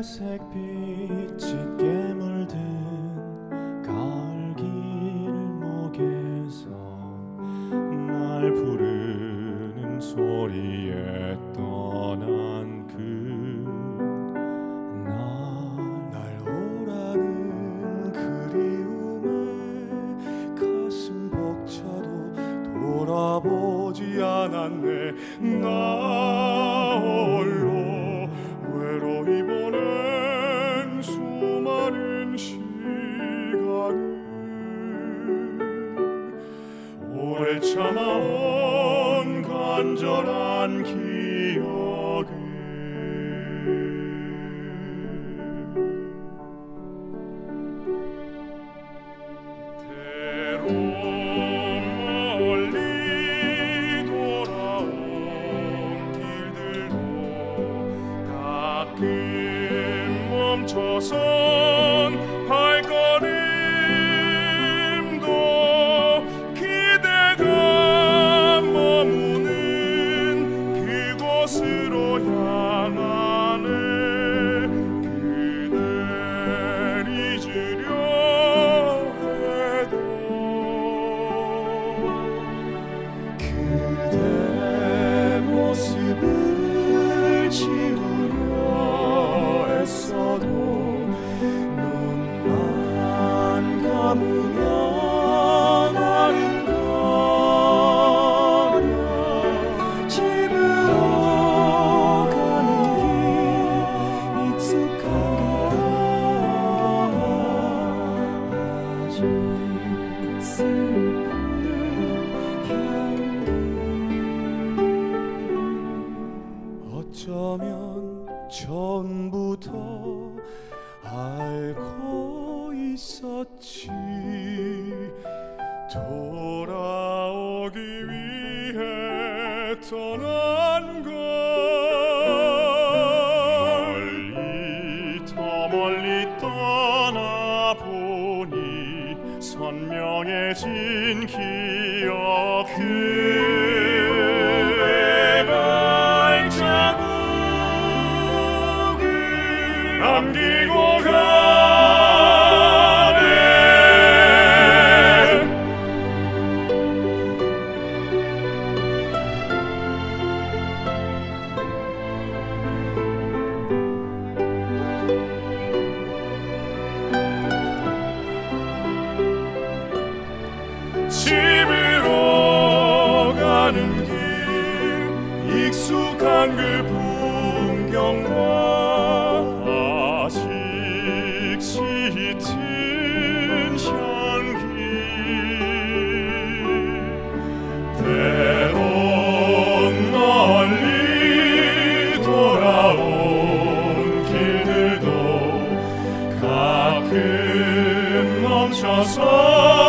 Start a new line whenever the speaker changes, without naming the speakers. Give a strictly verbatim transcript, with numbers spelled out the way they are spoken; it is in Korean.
회색빛 짙게 물든 가을 길목에서 날 부르는 소리에 떠난 그 날 날 오라는 그리움에 가슴 벅차도 돌아보지 않았네. 나 홀로 외로이 보낸 수많은 시간을 오래 참아온 간절한 기억을 때론 멀리 돌아온 길들도 가끔 멈춰선 발걸음도 기대가 머무는 그곳으로 향하네. 그댈 잊으려 해도 그대 모습을 지우려 애써도 눈만 감으면 아른거려. 집으로 가는 길 익숙한 게 아직 슬픈 향기. 어쩌면 처음부터 알고 있었지. 돌아오기 위해 떠난 걸. 멀리 더 멀리 떠나보니 선명해진 기억. 그의 발자국을 남기고 가네. 집으로 가는 길 익숙한 그 풍경과 아직 짙은 향기. 때론 멀리 돌아온 길들도 가끔 멈춰서